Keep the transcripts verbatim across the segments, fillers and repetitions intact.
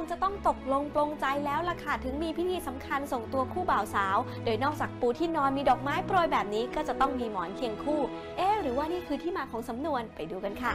งจะต้องตกลงปลงใจแล้วล่ะค่ะถึงมีพิธีสำคัญส่งตัวคู่บ่าวสาวโดยนอกจากปูที่นอนมีดอกไม้โปรยแบบนี้ก็จะต้องมีหมอนเคียงคู่เอ๊ะหรือว่านี่คือที่มาของสำนวนไปดูกันค่ะ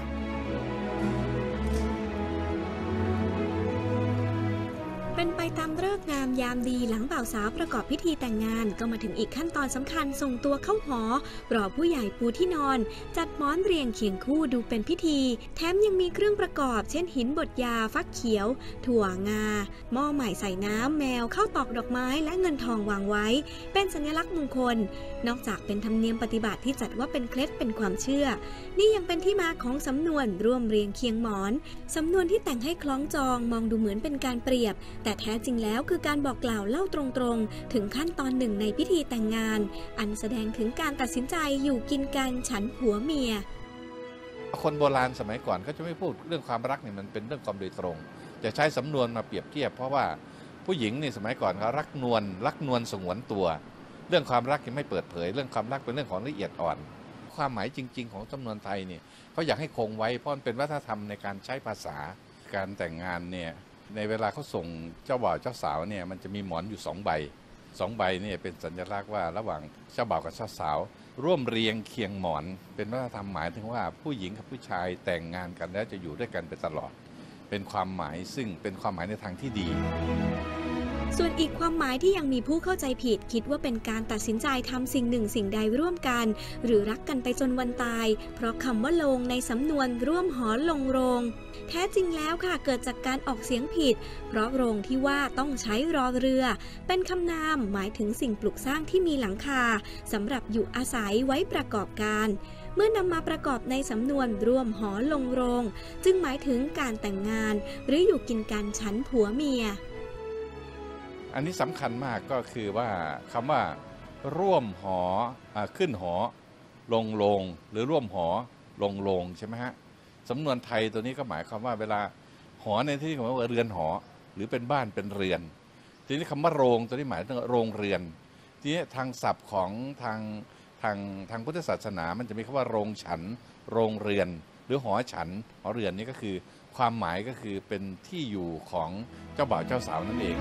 เป็นไปตามฤกษ์งามยามดีหลังบ่าวสาวประกอบพิธีแต่งงานก็มาถึงอีกขั้นตอนสำคัญส่งตัวเข้าหอรอผู้ใหญ่ปูที่นอนจัดหมอนเรียงเคียงคู่ดูเป็นพิธีแถมยังมีเครื่องประกอบเช่นหินบดยาฟักเขียวถั่วงาหม้อใหม่ใส่น้ำแมวข้าวตอกดอกไม้และเงินทองวางไว้เป็นสัญลักษณ์มงคลนอกจากเป็นธรรมเนียมปฏิบัติที่จัดว่าเป็นเคล็ดเป็นความเชื่อนี่ยังเป็นที่มาของสำนวนร่วมเรียงเคียงหมอนสำนวนที่แต่งให้คล้องจองมองดูเหมือนเป็นการเปรียบแต่แท้จริงแล้วคือการบอกกล่าวเล่าตรงๆถึงขั้นตอนหนึ่งในพิธีแต่งงานอันแสดงถึงการตัดสินใจอยู่กินกันฉันผัวเมียคนโบราณสมัยก่อนก็จะไม่พูดเรื่องความรักเนี่ยมันเป็นเรื่องความโดยตรงจะใช้สำนวนมาเปรียบเทียบเพราะว่าผู้หญิงนี่สมัยก่อนเขารักนวลรักนวลสงวนตัวเรื่องความรักยังไม่เปิดเผยเรื่องความรักเป็นเรื่องของละเอียดอ่อนความหมายจริงๆของสำนวนไทยเนี่ยเขาอยากให้คงไว้เพราะมันเป็นวัฒนธรรมในการใช้ภาษาการแต่งงานเนี่ยในเวลาเขาส่งเจ้าบ่าวเจ้าสาวเนี่ยมันจะมีหมอนอยู่สองใบสองใบเนี่ยเป็นสัญลักษณ์ว่าระหว่างเจ้าบ่าวกับเจ้าสาวร่วมเรียงเคียงหมอนเป็นวัฒนธรรมหมายถึงว่าผู้หญิงกับผู้ชายแต่งงานกันแล้วจะอยู่ด้วยกันไปตลอดเป็นความหมายซึ่งเป็นความหมายในทางที่ดีส่วนอีกความหมายที่ยังมีผู้เข้าใจผิดคิดว่าเป็นการตัดสินใจทำสิ่งหนึ่งสิ่งใดร่วมกันหรือรักกันไปจนวันตายเพราะคำว่าลงในสำนวนร่วมหอลงโรงแท้จริงแล้วค่ะเกิดจากการออกเสียงผิดเพราะโรงที่ว่าต้องใช้รอเรือเป็นคำนามหมายถึงสิ่งปลูกสร้างที่มีหลังคาสำหรับอยู่อาศัยไว้ประกอบการเมื่อนำมาประกอบในสำนวนร่วมหอลงโรงจึงหมายถึงการแต่งงานหรืออยู่กินกันฉันผัวเมียอันนี้สำคัญมากก็คือว่าคำว่าร่วมหออขึ้นหอลงโรงหรือร่วมหอลงโรงใช่ไหมฮะสำนวนไทยตัวนี้ก็หมายความว่าเวลาหอในที่นี้หมายว่าเรือนหอหรือเป็นบ้านเป็นเรือนทีนี้คำว่าโรงตัวนี้หมายถึงโรงเรือนทีนี้ทางศัพท์ของทางทางทางพุทธศาสนามันจะมีคำว่าโรงฉันโรงเรือนหรือหอฉันหอเรือนนี่ก็คือความหมายก็คือเป็นที่อยู่ของเจ้าบ่าวเจ้าสาวนั่นเอง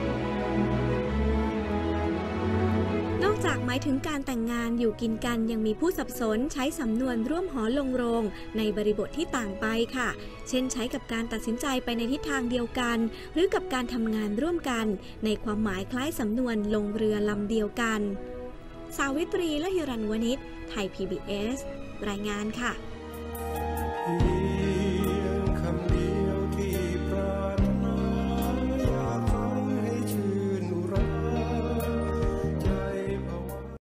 นอกจากหมายถึงการแต่งงานอยู่กินกันยังมีผู้สับสนใช้สำนวนร่วมหอลงโรงในบริบทที่ต่างไปค่ะเช่นใช้กับการตัดสินใจไปในทิศทางเดียวกันหรือกับการทำงานร่วมกันในความหมายคล้ายสำนวนลงเรือลำเดียวกันสาวิตรีและหิรัญวณิชไทย พี บี เอส รายงานค่ะ